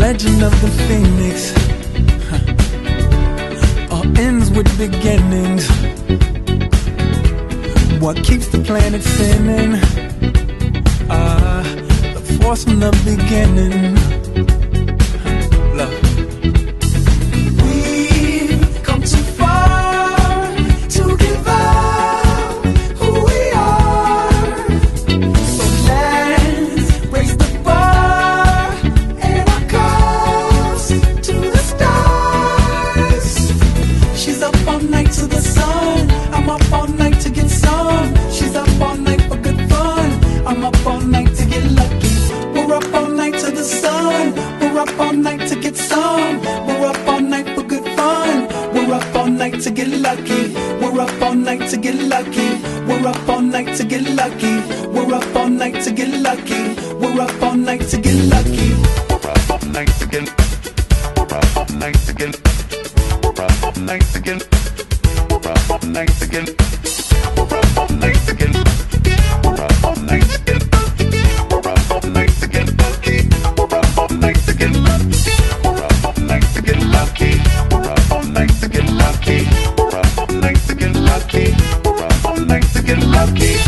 legend of the phoenix all ends with beginnings. What keeps the planet spinning? The force from the beginning. Love. We've come too far to give up who we are. So let's raise the bar and our cause to the stars. She's up all night to the sun. I'm up all night to get some. She's up all night for good fun. I'm up all night to get lucky. We're up all night to the sun. We're up all night to get some. We're up all night for good fun. We're up all night to get lucky. We're up all night to get lucky. We're up all night to get lucky. We're up all night to get lucky. We're up all night to get lucky. We're up all night to get. We're up all night to get. We're up all night to get. We're up all night to get. We're up all night to get. We're up all night to get. We're up all night to get lucky. We're up all night to get lucky. We're up all night to get lucky. We're up all night to get lucky. We're up all night to get lucky. We're up all night to get lucky.